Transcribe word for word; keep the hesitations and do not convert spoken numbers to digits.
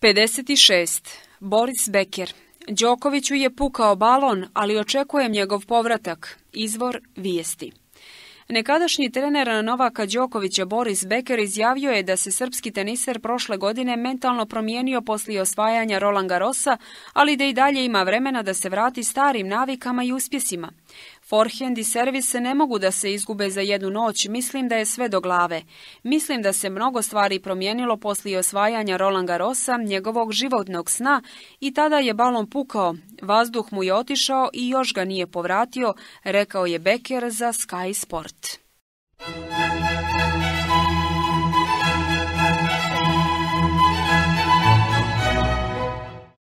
pedeset šest. Boris Becker. Đokoviću je pukao balon, ali očekujem njegov povratak. Izvor Vijesti. Nekadašnji trener Novaka Đokovića Boris Becker izjavio je da se srpski teniser prošle godine mentalno promijenio poslije osvajanja Roland Garrosa, ali da i dalje ima vremena da se vrati starim navikama i uspjesima. Forehand i servis ne mogu da se izgube za jednu noć, mislim da je sve do glave. Mislim da se mnogo stvari promijenilo poslije osvajanja Roland Garrosa, njegovog životnog sna, i tada je balon pukao, vazduh mu je otišao i još ga nije povratio, rekao je Becker za Sky Sport.